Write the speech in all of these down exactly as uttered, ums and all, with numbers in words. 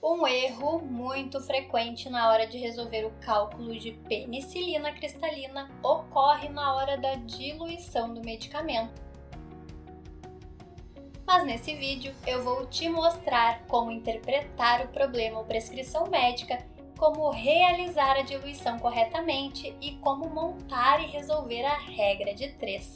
Um erro muito frequente na hora de resolver o cálculo de penicilina cristalina ocorre na hora da diluição do medicamento. Mas nesse vídeo eu vou te mostrar como interpretar o problema ou prescrição médica, como realizar a diluição corretamente e como montar e resolver a regra de três.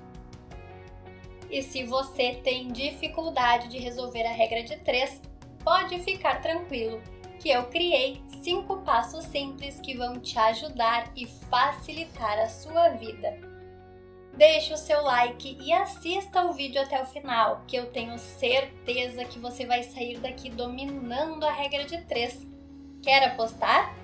E se você tem dificuldade de resolver a regra de três, pode ficar tranquilo, que eu criei cinco passos simples que vão te ajudar e facilitar a sua vida. Deixe o seu like e assista o vídeo até o final, que eu tenho certeza que você vai sair daqui dominando a regra de três. Quer apostar?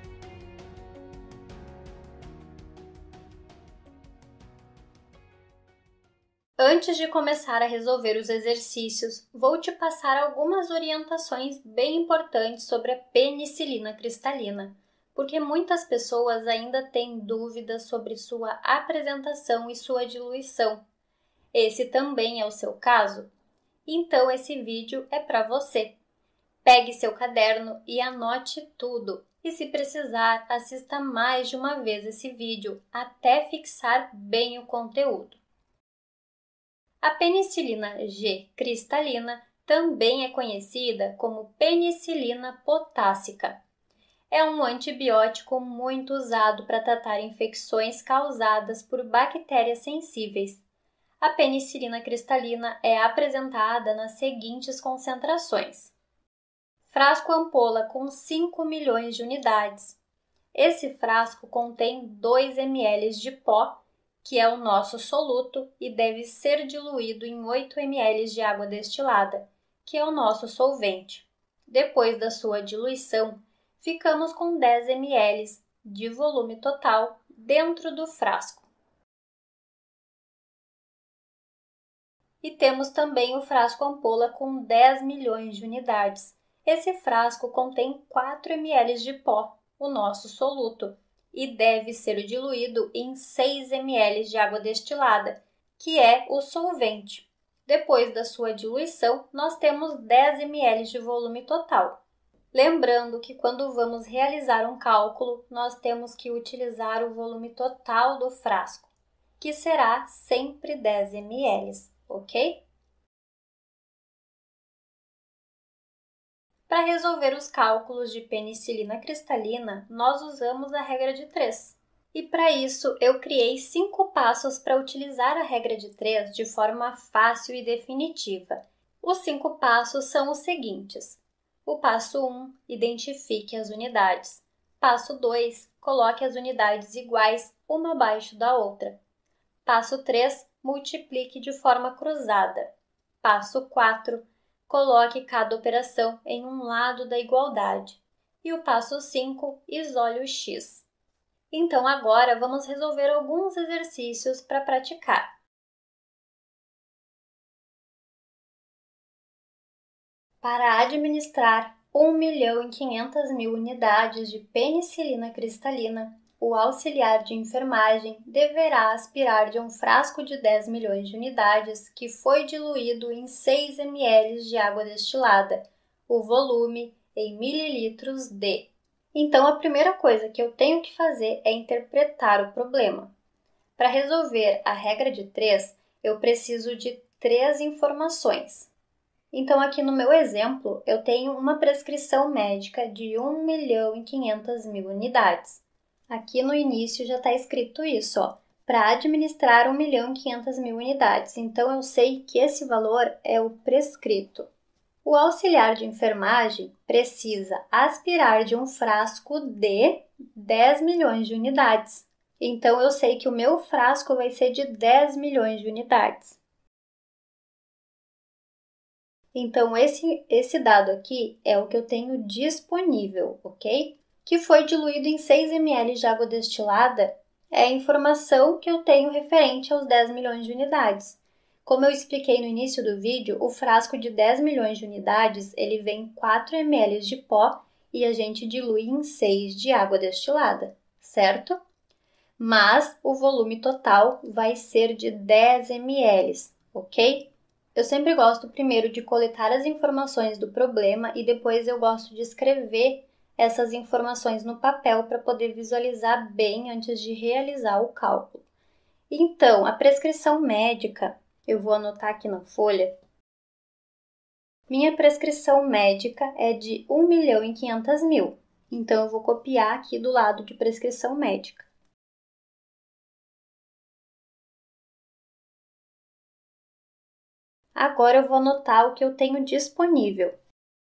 Antes de começar a resolver os exercícios, vou te passar algumas orientações bem importantes sobre a penicilina cristalina, porque muitas pessoas ainda têm dúvidas sobre sua apresentação e sua diluição. Esse também é o seu caso? Então esse vídeo é para você. Pegue seu caderno e anote tudo. E se precisar, assista mais de uma vez esse vídeo até fixar bem o conteúdo. A penicilina G cristalina também é conhecida como penicilina potássica. É um antibiótico muito usado para tratar infecções causadas por bactérias sensíveis. A penicilina cristalina é apresentada nas seguintes concentrações. Frasco ampola com cinco milhões de unidades. Esse frasco contém dois mililitros de pó, que é o nosso soluto, e deve ser diluído em oito mililitros de água destilada, que é o nosso solvente. Depois da sua diluição, ficamos com dez mililitros de volume total dentro do frasco. E temos também o frasco ampola com dez milhões de unidades. Esse frasco contém quatro mililitros de pó, o nosso soluto, e deve ser diluído em seis mililitros de água destilada, que é o solvente. Depois da sua diluição, nós temos dez mililitros de volume total. Lembrando que quando vamos realizar um cálculo, nós temos que utilizar o volume total do frasco, que será sempre dez mililitros, ok? Para resolver os cálculos de penicilina cristalina, nós usamos a regra de três. E para isso, eu criei cinco passos para utilizar a regra de três de forma fácil e definitiva. Os cinco passos são os seguintes. O passo um, identifique as unidades. Passo dois, coloque as unidades iguais, uma abaixo da outra. Passo três, multiplique de forma cruzada. Passo quatro, coloque cada operação em um lado da igualdade. E o passo cinco, isole o x. Então agora vamos resolver alguns exercícios para praticar. Para administrar um milhão e quinhentas mil unidades de penicilina cristalina, o auxiliar de enfermagem deverá aspirar de um frasco de dez milhões de unidades que foi diluído em seis mililitros de água destilada, o volume em mililitros de. Então, a primeira coisa que eu tenho que fazer é interpretar o problema. Para resolver a regra de três, eu preciso de três informações. Então, aqui no meu exemplo, eu tenho uma prescrição médica de um milhão e quinhentas mil unidades. Aqui no início já está escrito isso, ó, para administrar um milhão e quinhentas mil unidades. Então, eu sei que esse valor é o prescrito. O auxiliar de enfermagem precisa aspirar de um frasco de dez milhões de unidades. Então, eu sei que o meu frasco vai ser de dez milhões de unidades. Então, esse, esse dado aqui é o que eu tenho disponível, ok? Que foi diluído em seis mililitros de água destilada é a informação que eu tenho referente aos dez milhões de unidades. Como eu expliquei no início do vídeo, o frasco de dez milhões de unidades, ele vem quatro mililitros de pó e a gente dilui em seis de água destilada, certo? Mas o volume total vai ser de dez mililitros, ok? Eu sempre gosto primeiro de coletar as informações do problema e depois eu gosto de escrever essas informações no papel para poder visualizar bem antes de realizar o cálculo. Então, a prescrição médica, eu vou anotar aqui na folha. Minha prescrição médica é de um milhão e quinhentos mil. Então, eu vou copiar aqui do lado de prescrição médica. Agora, eu vou anotar o que eu tenho disponível.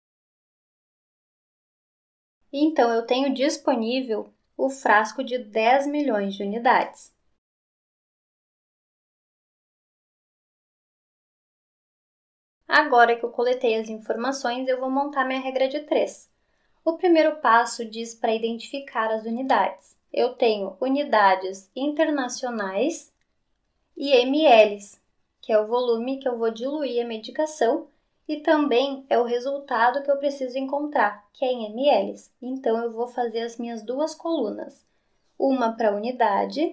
Então, eu tenho disponível o frasco de dez milhões de unidades. Agora que eu coletei as informações, eu vou montar minha regra de três. O primeiro passo diz para identificar as unidades. Eu tenho unidades internacionais e mLs, que é o volume que eu vou diluir a medicação, e também é o resultado que eu preciso encontrar, que é em mLs. Então, eu vou fazer as minhas duas colunas, uma para unidade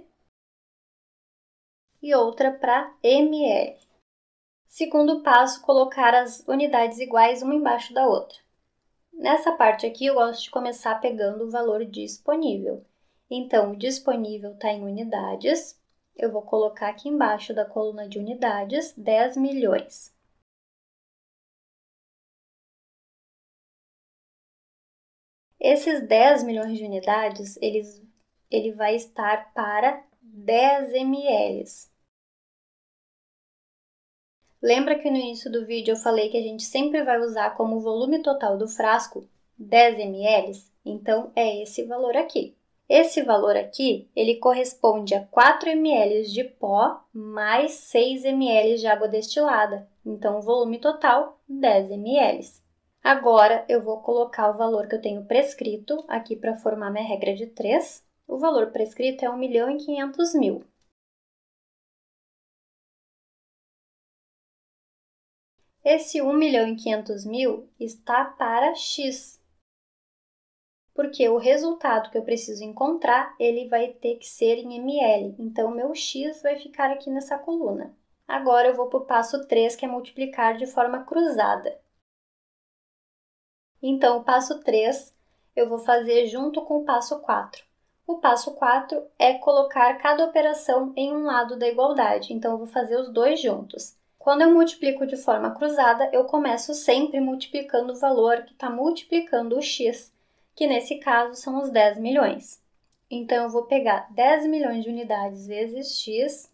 e outra para ml. Segundo passo, colocar as unidades iguais uma embaixo da outra. Nessa parte aqui, eu gosto de começar pegando o valor disponível. Então, o disponível está em unidades. Eu vou colocar aqui embaixo da coluna de unidades dez milhões. Esses dez milhões de unidades, eles, ele vai estar para dez mLs. Lembra que no início do vídeo eu falei que a gente sempre vai usar como volume total do frasco dez mLs? Então, é esse valor aqui. Esse valor aqui, ele corresponde a quatro mLs de pó mais seis mLs de água destilada. Então, o volume total, dez mLs. Agora, eu vou colocar o valor que eu tenho prescrito aqui para formar minha regra de três. O valor prescrito é um milhão e quinhentos mil. Esse um milhão e quinhentos mil está para X, porque o resultado que eu preciso encontrar, ele vai ter que ser em ml, então meu X vai ficar aqui nessa coluna. Agora eu vou para o passo três, que é multiplicar de forma cruzada. Então, o passo três eu vou fazer junto com o passo quatro. O passo quatro é colocar cada operação em um lado da igualdade, então eu vou fazer os dois juntos. Quando eu multiplico de forma cruzada, eu começo sempre multiplicando o valor que está multiplicando o x, que nesse caso são os dez milhões. Então, eu vou pegar dez milhões de unidades vezes x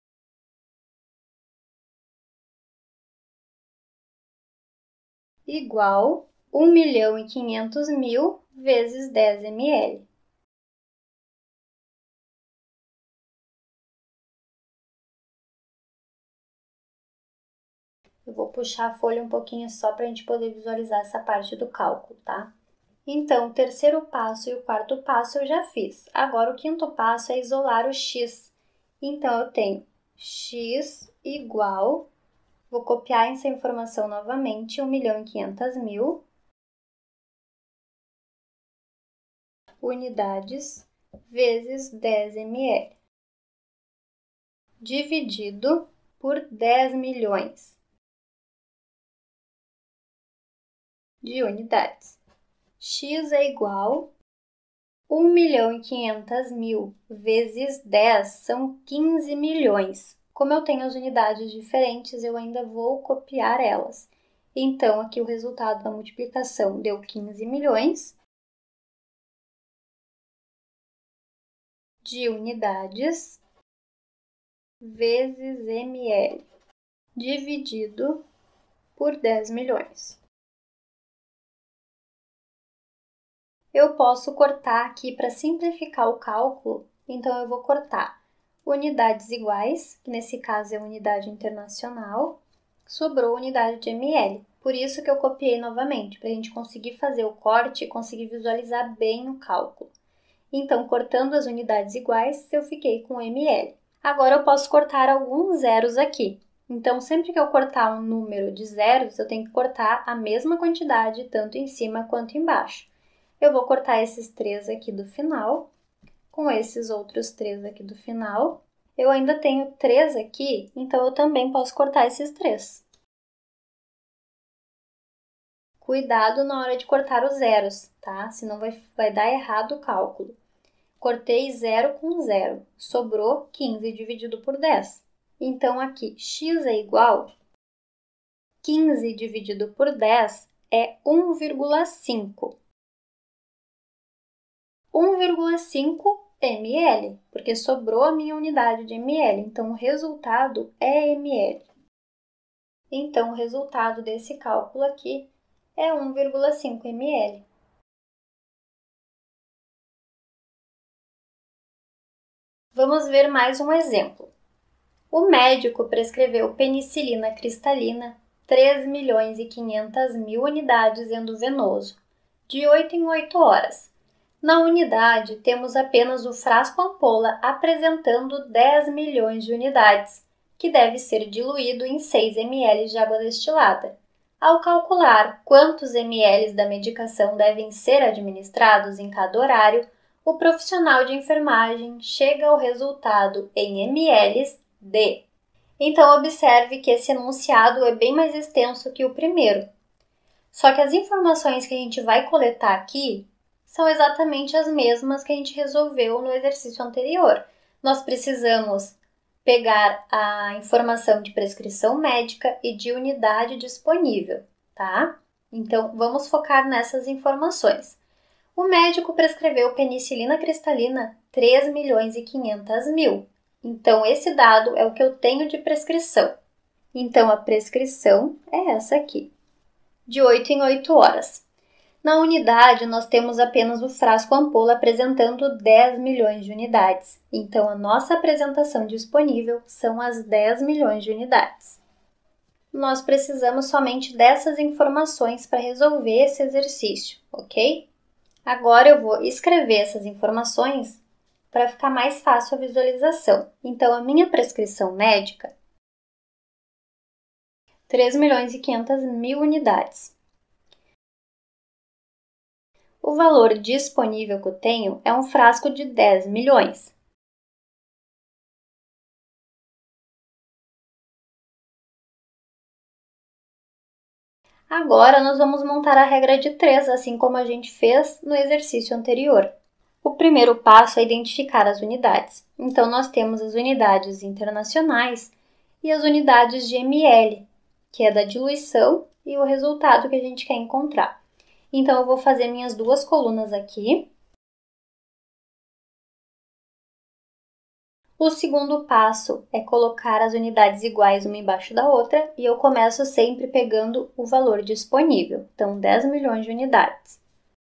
igual um milhão e quinhentos mil vezes dez ml. Eu vou puxar a folha um pouquinho só para a gente poder visualizar essa parte do cálculo, tá? Então, o terceiro passo e o quarto passo eu já fiz. Agora, o quinto passo é isolar o x. Então, eu tenho x igual, vou copiar essa informação novamente, um milhão e quinhentos mil unidades vezes dez ml, dividido por dez milhões de unidades. X é igual a um milhão e quinhentos mil vezes dez são quinze milhões. Como eu tenho as unidades diferentes, eu ainda vou copiar elas. Então, aqui o resultado da multiplicação deu quinze milhões de unidades vezes ml, dividido por dez milhões. Eu posso cortar aqui para simplificar o cálculo, então eu vou cortar unidades iguais, que nesse caso é unidade internacional, sobrou unidade de ml. Por isso que eu copiei novamente, para a gente conseguir fazer o corte e conseguir visualizar bem o cálculo. Então, cortando as unidades iguais, eu fiquei com ml. Agora, eu posso cortar alguns zeros aqui. Então, sempre que eu cortar um número de zeros, eu tenho que cortar a mesma quantidade, tanto em cima quanto embaixo. Eu vou cortar esses três aqui do final, com esses outros três aqui do final. Eu ainda tenho três aqui, então eu também posso cortar esses três. Cuidado na hora de cortar os zeros, tá? Senão vai, vai dar errado o cálculo. Cortei zero com zero, sobrou quinze dividido por dez. Então, aqui, x é igual, quinze dividido por dez é um vírgula cinco. um vírgula cinco ml, porque sobrou a minha unidade de ml, então o resultado é ml. Então, o resultado desse cálculo aqui é um vírgula cinco ml. Vamos ver mais um exemplo. O médico prescreveu penicilina cristalina, três milhões e quinhentas mil unidades endovenoso, de oito em oito horas. Na unidade, temos apenas o frasco ampola apresentando dez milhões de unidades, que deve ser diluído em seis mililitros de água destilada. Ao calcular quantos ml da medicação devem ser administrados em cada horário, o profissional de enfermagem chega ao resultado em ml de. Então, observe que esse enunciado é bem mais extenso que o primeiro. Só que as informações que a gente vai coletar aqui são exatamente as mesmas que a gente resolveu no exercício anterior. Nós precisamos pegar a informação de prescrição médica e de unidade disponível, tá? Então, vamos focar nessas informações. O médico prescreveu penicilina cristalina três milhões e quinhentas mil. Então, esse dado é o que eu tenho de prescrição. Então, a prescrição é essa aqui, de oito em oito horas. Na unidade, nós temos apenas o frasco ampola apresentando dez milhões de unidades. Então, a nossa apresentação disponível são as dez milhões de unidades. Nós precisamos somente dessas informações para resolver esse exercício, ok? Agora eu vou escrever essas informações para ficar mais fácil a visualização. Então, a minha prescrição médica, três milhões e quinhentas mil unidades. O valor disponível que eu tenho é um frasco de dez milhões. Agora, nós vamos montar a regra de três, assim como a gente fez no exercício anterior. O primeiro passo é identificar as unidades. Então, nós temos as unidades internacionais e as unidades de ml, que é da diluição e o resultado que a gente quer encontrar. Então, eu vou fazer minhas duas colunas aqui. O segundo passo é colocar as unidades iguais uma embaixo da outra e eu começo sempre pegando o valor disponível, então dez milhões de unidades.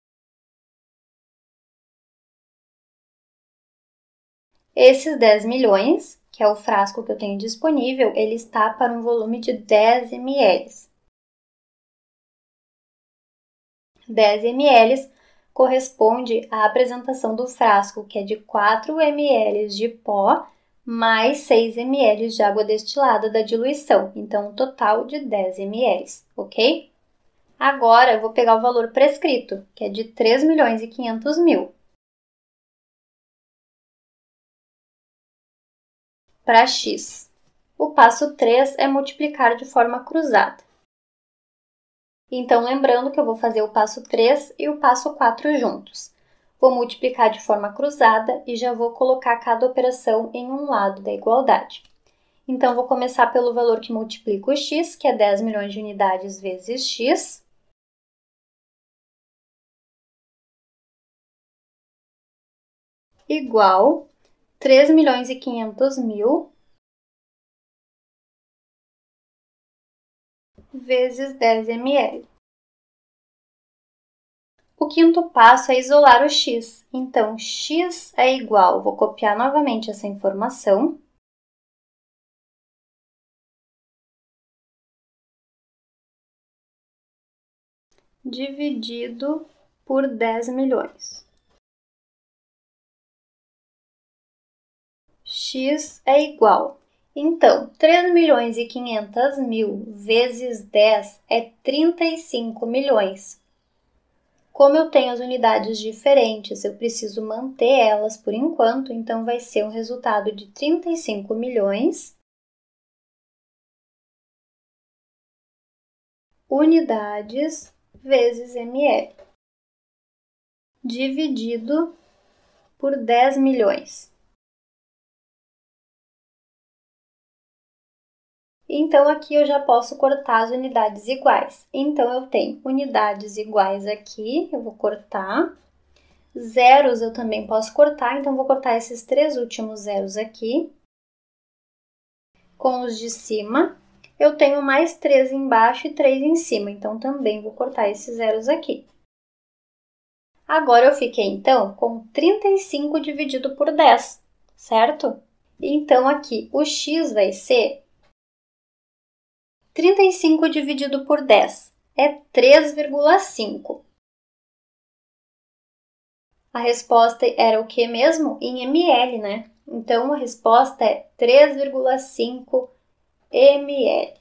Esses dez milhões, que é o frasco que eu tenho disponível, ele está para um volume de dez mililitros. dez mililitros corresponde à apresentação do frasco, que é de quatro mililitros de pó mais seis mililitros de água destilada da diluição. Então, um total de dez mililitros, ok? Agora, eu vou pegar o valor prescrito, que é de três milhões e quinhentos mil. Para x. O passo três é multiplicar de forma cruzada. Então, lembrando que eu vou fazer o passo três e o passo quatro juntos. Vou multiplicar de forma cruzada e já vou colocar cada operação em um lado da igualdade. Então, vou começar pelo valor que multiplica o x, que é dez milhões de unidades vezes x. Igual três milhões e quinhentos mil vezes dez mililitros. O quinto passo é isolar o x. Então, x é igual, vou copiar novamente essa informação. Dividido por dez milhões. X é igual. Então, três milhões e quinhentos mil vezes dez é trinta e cinco milhões. Como eu tenho as unidades diferentes, eu preciso manter elas por enquanto, então vai ser um resultado de trinta e cinco milhões unidades vezes ml, dividido por dez milhões. Então, aqui eu já posso cortar as unidades iguais. Então, eu tenho unidades iguais aqui, eu vou cortar. Zeros eu também posso cortar, então vou cortar esses três últimos zeros aqui. Com os de cima, eu tenho mais três embaixo e três em cima, então também vou cortar esses zeros aqui. Agora eu fiquei, então, com trinta e cinco dividido por dez, certo? Então, aqui, o x vai ser trinta e cinco dividido por dez é três vírgula cinco. A resposta era o que mesmo? Em ml, né? Então, a resposta é três vírgula cinco ml.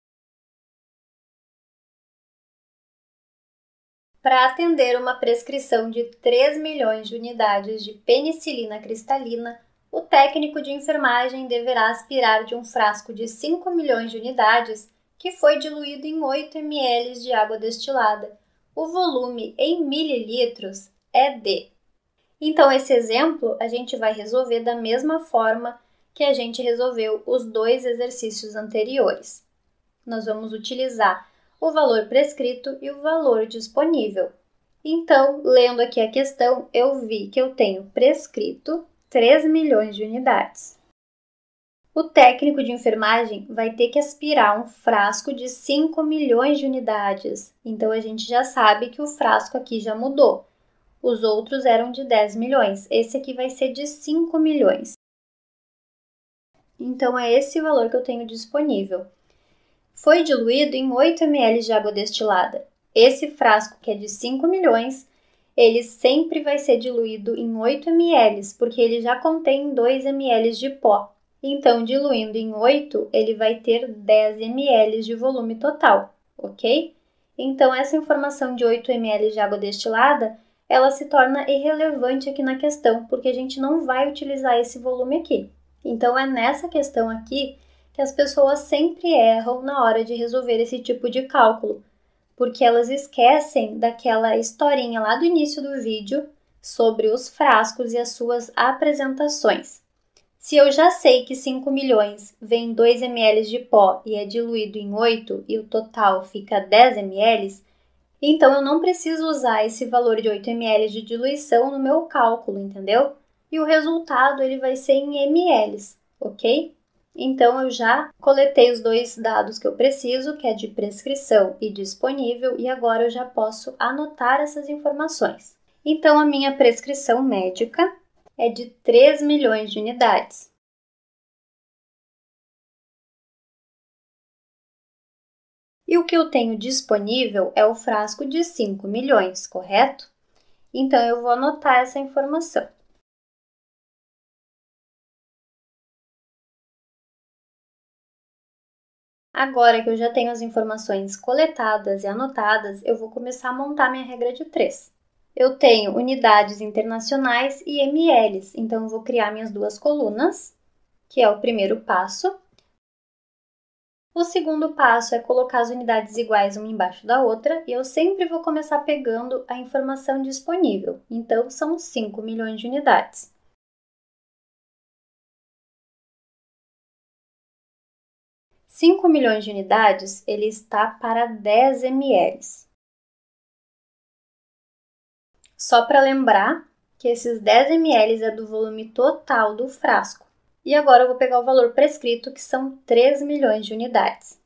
Para atender uma prescrição de três milhões de unidades de penicilina cristalina, o técnico de enfermagem deverá aspirar de um frasco de cinco milhões de unidades que foi diluído em oito mililitros de água destilada. O volume em mililitros é de. Então, esse exemplo a gente vai resolver da mesma forma que a gente resolveu os dois exercícios anteriores. Nós vamos utilizar o valor prescrito e o valor disponível. Então, lendo aqui a questão, eu vi que eu tenho prescrito três milhões de unidades. O técnico de enfermagem vai ter que aspirar um frasco de cinco milhões de unidades. Então, a gente já sabe que o frasco aqui já mudou. Os outros eram de dez milhões. Esse aqui vai ser de cinco milhões. Então, é esse o valor que eu tenho disponível. Foi diluído em oito mililitros de água destilada. Esse frasco, que é de cinco milhões, ele sempre vai ser diluído em oito mililitros, porque ele já contém dois mililitros de pó. Então, diluindo em oito, ele vai ter dez mililitros de volume total, ok? Então, essa informação de oito mililitros de água destilada, ela se torna irrelevante aqui na questão, porque a gente não vai utilizar esse volume aqui. Então, é nessa questão aqui que as pessoas sempre erram na hora de resolver esse tipo de cálculo, porque elas esquecem daquela historinha lá do início do vídeo sobre os frascos e as suas apresentações. Se eu já sei que cinco milhões vem dois mililitros de pó e é diluído em oito e o total fica dez mililitros, então eu não preciso usar esse valor de oito mililitros de diluição no meu cálculo, entendeu? E o resultado ele vai ser em mililitros, ok? Então, eu já coletei os dois dados que eu preciso, que é de prescrição e disponível, e agora eu já posso anotar essas informações. Então, a minha prescrição médica é de três milhões de unidades. E o que eu tenho disponível é o frasco de cinco milhões, correto? Então, eu vou anotar essa informação. Agora que eu já tenho as informações coletadas e anotadas, eu vou começar a montar minha regra de três. Eu tenho unidades internacionais e mililitros, então eu vou criar minhas duas colunas, que é o primeiro passo. O segundo passo é colocar as unidades iguais uma embaixo da outra, e eu sempre vou começar pegando a informação disponível, então são cinco milhões de unidades. cinco milhões de unidades, ele está para dez mililitros. Só para lembrar que esses dez mililitros é do volume total do frasco. E agora eu vou pegar o valor prescrito, que são três milhões de unidades.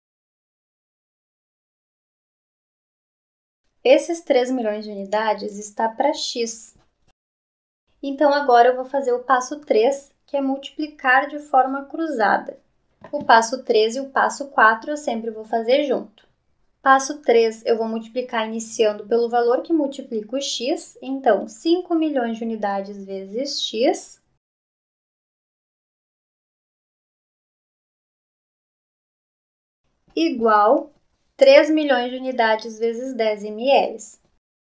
Esses três milhões de unidades está para x. Então, agora eu vou fazer o passo três, que é multiplicar de forma cruzada. O passo três e o passo quatro eu sempre vou fazer junto. Passo três, eu vou multiplicar iniciando pelo valor que multiplica o x. Então, cinco milhões de unidades vezes x. Igual três milhões de unidades vezes dez mililitros.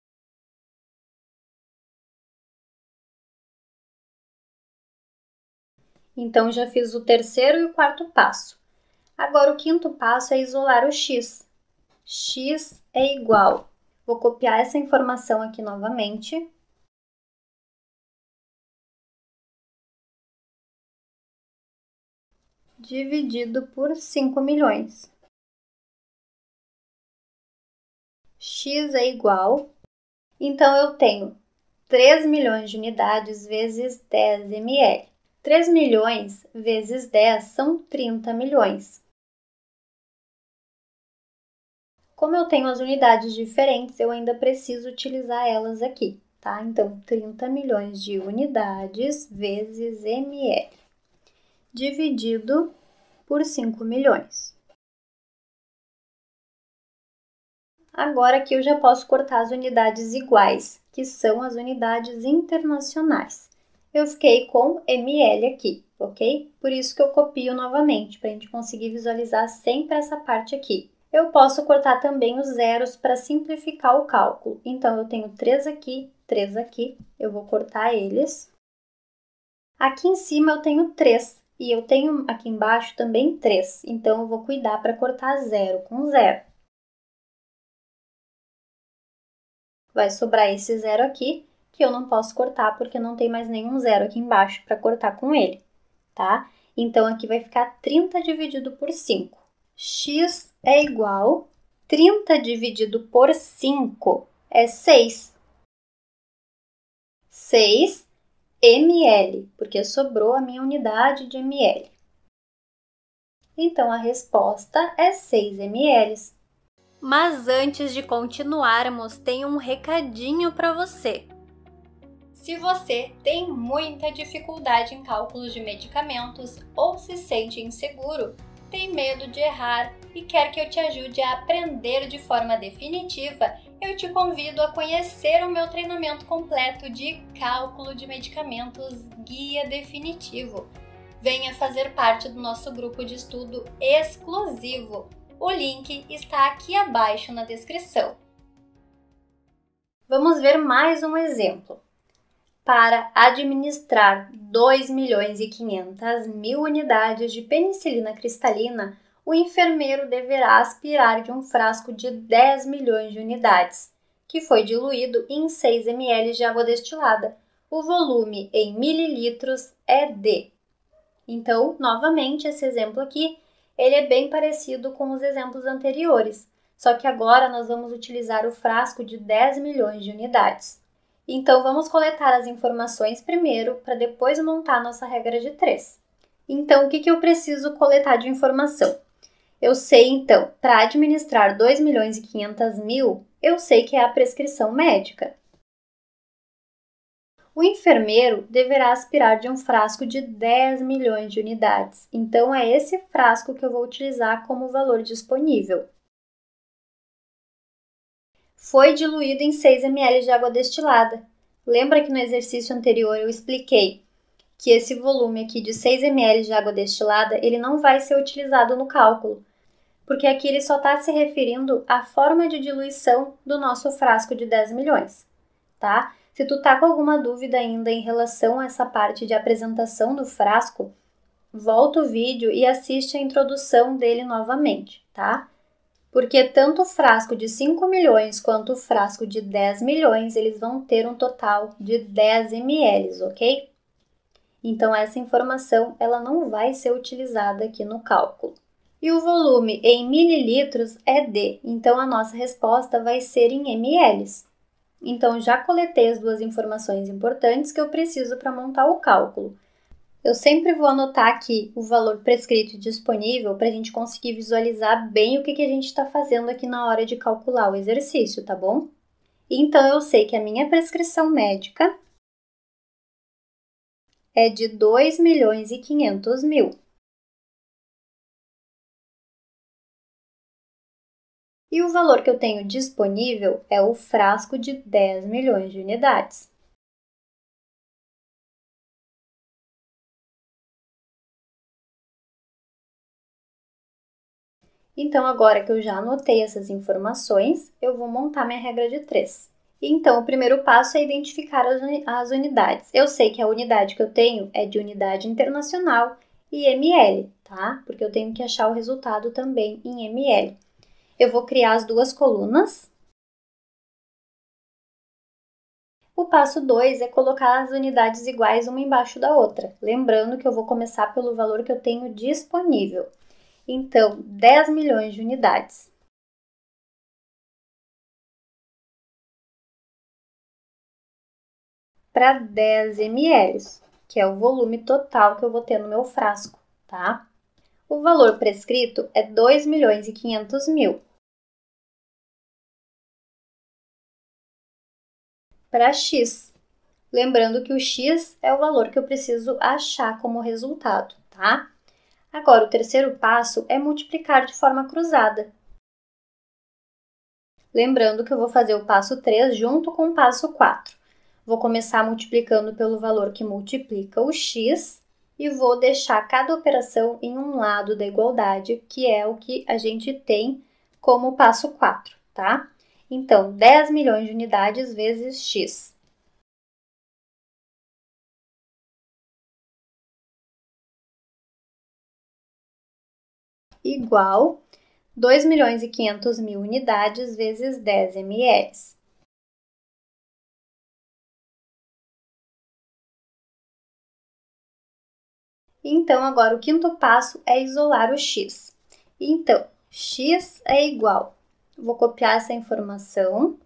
Então, já fiz o terceiro e o quarto passo. Agora, o quinto passo é isolar o x. X é igual Vou copiar essa informação aqui novamente. Dividido por cinco milhões. X é igual, então eu tenho três milhões de unidades vezes dez mililitros. três milhões vezes dez são trinta milhões. Como eu tenho as unidades diferentes, eu ainda preciso utilizar elas aqui, tá? Então, trinta milhões de unidades vezes ml, dividido por cinco milhões. Agora aqui eu já posso cortar as unidades iguais, que são as unidades internacionais. Eu fiquei com ml aqui, ok? Por isso que eu copio novamente, para a gente conseguir visualizar sempre essa parte aqui. Eu posso cortar também os zeros para simplificar o cálculo. Então, eu tenho três aqui, três aqui, eu vou cortar eles. Aqui em cima eu tenho três, e eu tenho aqui embaixo também três. Então, eu vou cuidar para cortar zero com zero. Vai sobrar esse zero aqui, que eu não posso cortar porque não tem mais nenhum zero aqui embaixo para cortar com ele, tá? Então, aqui vai ficar trinta dividido por cinco. X é igual, trinta dividido por cinco é seis. seis mililitros, porque sobrou a minha unidade de ml. Então, a resposta é seis mililitros. Mas antes de continuarmos, tem um recadinho para você. Se você tem muita dificuldade em cálculos de medicamentos ou se sente inseguro, tem medo de errar e quer que eu te ajude a aprender de forma definitiva, eu te convido a conhecer o meu treinamento completo de cálculo de medicamentos Guia Definitivo. Venha fazer parte do nosso grupo de estudo exclusivo. O link está aqui abaixo na descrição. Vamos ver mais um exemplo. Para administrar dois milhões e quinhentas mil unidades de penicilina cristalina, o enfermeiro deverá aspirar de um frasco de dez milhões de unidades, que foi diluído em seis mililitros de água destilada. O volume em mililitros é D. Então, novamente, esse exemplo aqui, ele é bem parecido com os exemplos anteriores, só que agora nós vamos utilizar o frasco de dez milhões de unidades. Então, vamos coletar as informações primeiro, para depois montar nossa regra de três. Então, o que, que eu preciso coletar de informação? Eu sei, então, para administrar dois milhões e quinhentas mil, eu sei que é a prescrição médica. O enfermeiro deverá aspirar de um frasco de dez milhões de unidades. Então, é esse frasco que eu vou utilizar como valor disponível. Foi diluído em seis mililitros de água destilada. Lembra que no exercício anterior eu expliquei que esse volume aqui de seis mililitros de água destilada, ele não vai ser utilizado no cálculo, porque aqui ele só está se referindo à forma de diluição do nosso frasco de dez milhões, tá? Se tu tá com alguma dúvida ainda em relação a essa parte de apresentação do frasco, volta o vídeo e assiste a introdução dele novamente, tá? Porque tanto o frasco de cinco milhões quanto o frasco de dez milhões, eles vão ter um total de dez mililitros, ok? Então, essa informação ela não vai ser utilizada aqui no cálculo. E o volume em mililitros é D, então a nossa resposta vai ser em ml. Então, já coletei as duas informações importantes que eu preciso para montar o cálculo. Eu sempre vou anotar aqui o valor prescrito e disponível para a gente conseguir visualizar bem o que, que a gente está fazendo aqui na hora de calcular o exercício, tá bom? Então, eu sei que a minha prescrição médica é de dois milhões e quinhentos mil. E o valor que eu tenho disponível é o frasco de dez milhões de unidades. Então, agora que eu já anotei essas informações, eu vou montar minha regra de três. Então, o primeiro passo é identificar as unidades. Eu sei que a unidade que eu tenho é de unidade internacional e ml, tá? Porque eu tenho que achar o resultado também em ml. Eu vou criar as duas colunas. O passo dois é colocar as unidades iguais uma embaixo da outra, lembrando que eu vou começar pelo valor que eu tenho disponível. Então, dez milhões de unidades. Para dez mililitros, que é o volume total que eu vou ter no meu frasco, tá? O valor prescrito é dois milhões e quinhentos mil. Para X, lembrando que o X é o valor que eu preciso achar como resultado, tá? Agora, o terceiro passo é multiplicar de forma cruzada. Lembrando que eu vou fazer o passo três junto com o passo quatro. Vou começar multiplicando pelo valor que multiplica o X e vou deixar cada operação em um lado da igualdade, que é o que a gente tem como passo quatro, tá? Então, dez milhões de unidades vezes X. Igual dois milhões e quinhentos mil unidades vezes dez mililitros. Então, agora o quinto passo é isolar o X. Então, X é igual. Vou copiar essa informação.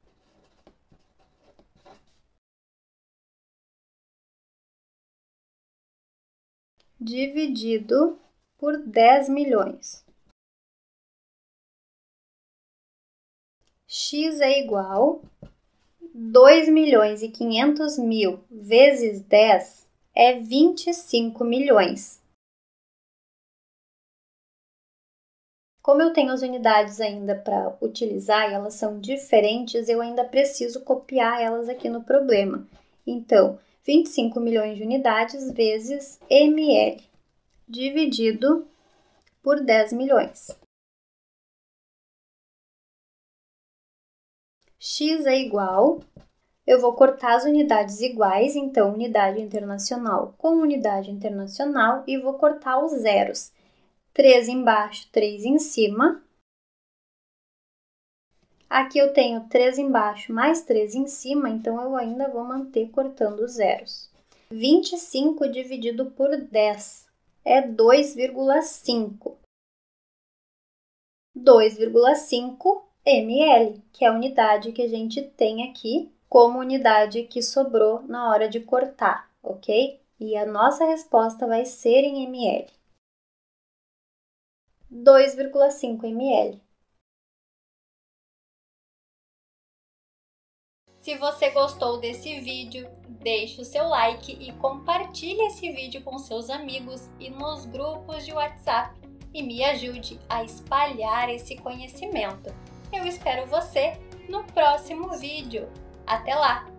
Dividido por dez milhões. X é igual dois milhões e quinhentos mil vezes dez é vinte e cinco milhões. Como eu tenho as unidades ainda para utilizar e elas são diferentes, eu ainda preciso copiar elas aqui no problema. Então, vinte e cinco milhões de unidades vezes ml, dividido por dez milhões. X é igual, eu vou cortar as unidades iguais, então unidade internacional com unidade internacional, e vou cortar os zeros. três embaixo, três em cima. Aqui eu tenho três embaixo mais três em cima, então eu ainda vou manter cortando os zeros. vinte e cinco dividido por dez é dois vírgula cinco. dois vírgula cinco mililitros, que é a unidade que a gente tem aqui como unidade que sobrou na hora de cortar, ok? E a nossa resposta vai ser em ml. dois vírgula cinco mililitros. Se você gostou desse vídeo, deixe o seu like e compartilhe esse vídeo com seus amigos e nos grupos de WhatsApp e me ajude a espalhar esse conhecimento. Eu espero você no próximo vídeo. Até lá!